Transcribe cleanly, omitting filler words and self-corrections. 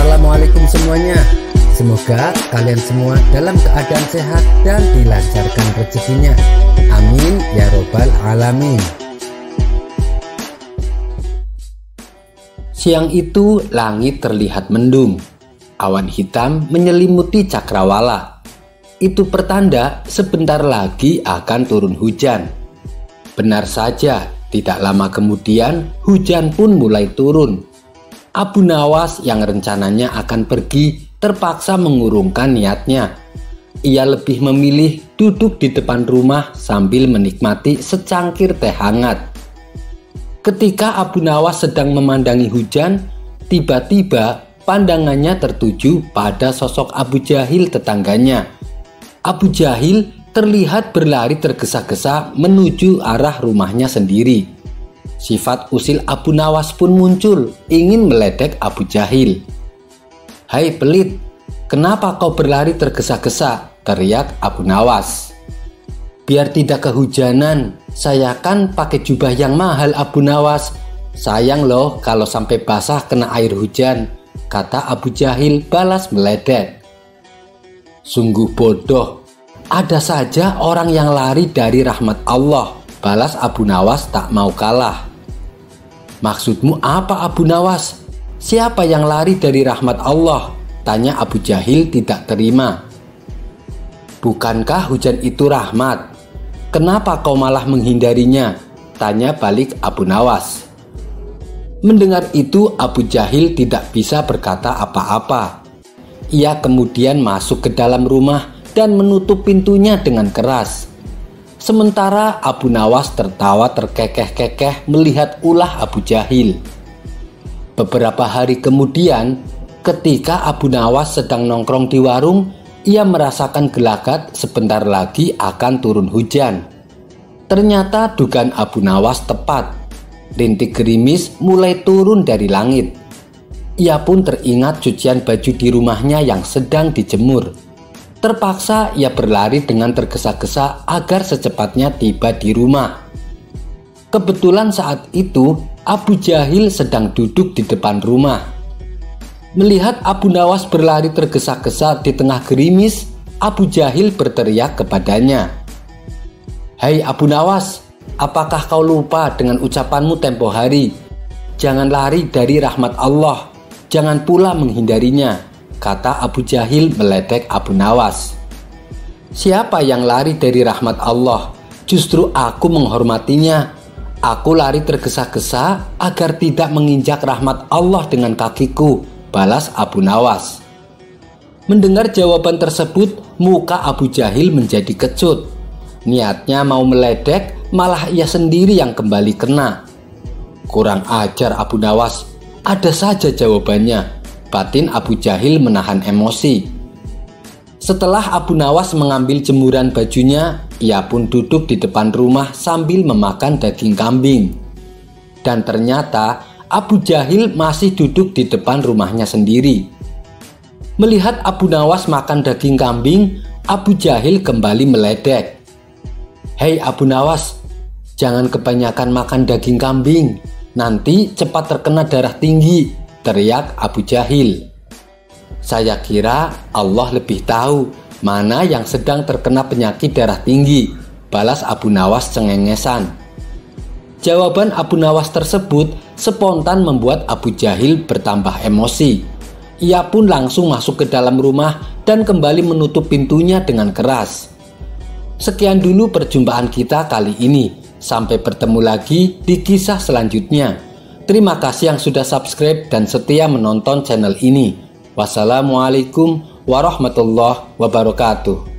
Assalamualaikum semuanya. Semoga kalian semua dalam keadaan sehat dan dilancarkan rezekinya. Amin ya robbal alamin. Siang itu langit terlihat mendung. Awan hitam menyelimuti cakrawala. Itu pertanda sebentar lagi akan turun hujan. Benar saja, tidak lama kemudian hujan pun mulai turun. Abu Nawas yang rencananya akan pergi terpaksa mengurungkan niatnya. Ia lebih memilih duduk di depan rumah sambil menikmati secangkir teh hangat. Ketika Abu Nawas sedang memandangi hujan, tiba-tiba pandangannya tertuju pada sosok Abu Jahil tetangganya. Abu Jahil terlihat berlari tergesa-gesa menuju arah rumahnya sendiri. Sifat usil Abu Nawas pun muncul, ingin meledek Abu Jahil. "Hai pelit, kenapa kau berlari tergesa-gesa?" teriak Abu Nawas. "Biar tidak kehujanan, saya kan pakai jubah yang mahal Abu Nawas. Sayang loh kalau sampai basah kena air hujan," kata Abu Jahil balas meledek. "Sungguh bodoh, ada saja orang yang lari dari rahmat Allah," balas Abu Nawas tak mau kalah. "Maksudmu apa Abu Nawas? Siapa yang lari dari rahmat Allah?" tanya Abu Jahil tidak terima. "Bukankah hujan itu rahmat? Kenapa kau malah menghindarinya?" tanya balik Abu Nawas. Mendengar itu Abu Jahil tidak bisa berkata apa-apa. Ia kemudian masuk ke dalam rumah dan menutup pintunya dengan keras. Sementara Abu Nawas tertawa terkekeh-kekeh melihat ulah Abu Jahil. Beberapa hari kemudian, ketika Abu Nawas sedang nongkrong di warung, ia merasakan gelagat sebentar lagi akan turun hujan. Ternyata dugaan Abu Nawas tepat. Rintik gerimis mulai turun dari langit. Ia pun teringat cucian baju di rumahnya yang sedang dijemur. Terpaksa ia berlari dengan tergesa-gesa agar secepatnya tiba di rumah. Kebetulan saat itu Abu Jahil sedang duduk di depan rumah. Melihat Abu Nawas berlari tergesa-gesa di tengah gerimis, Abu Jahil berteriak kepadanya, "Hai Abu Nawas, apakah kau lupa dengan ucapanmu tempo hari? Jangan lari dari rahmat Allah, jangan pula menghindarinya," kata Abu Jahil meledek Abu Nawas. "Siapa yang lari dari rahmat Allah? Justru aku menghormatinya. Aku lari tergesa-gesa agar tidak menginjak rahmat Allah dengan kakiku," balas Abu Nawas. Mendengar jawaban tersebut, muka Abu Jahil menjadi kecut. Niatnya mau meledek, malah ia sendiri yang kembali kena. "Kurang ajar Abu Nawas, ada saja jawabannya," batin Abu Jahil menahan emosi. Setelah Abu Nawas mengambil jemuran bajunya, ia pun duduk di depan rumah sambil memakan daging kambing. Dan ternyata Abu Jahil masih duduk di depan rumahnya sendiri. Melihat Abu Nawas makan daging kambing, Abu Jahil kembali meledek. "Hei Abu Nawas, jangan kebanyakan makan daging kambing, nanti cepat terkena darah tinggi," teriak Abu Jahil. "Saya kira Allah lebih tahu mana yang sedang terkena penyakit darah tinggi," balas Abu Nawas cengengesan. Jawaban Abu Nawas tersebut spontan membuat Abu Jahil bertambah emosi. Ia pun langsung masuk ke dalam rumah dan kembali menutup pintunya dengan keras. Sekian dulu perjumpaan kita kali ini. Sampai bertemu lagi di kisah selanjutnya. Terima kasih yang sudah subscribe dan setia menonton channel ini. Wassalamualaikum warahmatullahi wabarakatuh.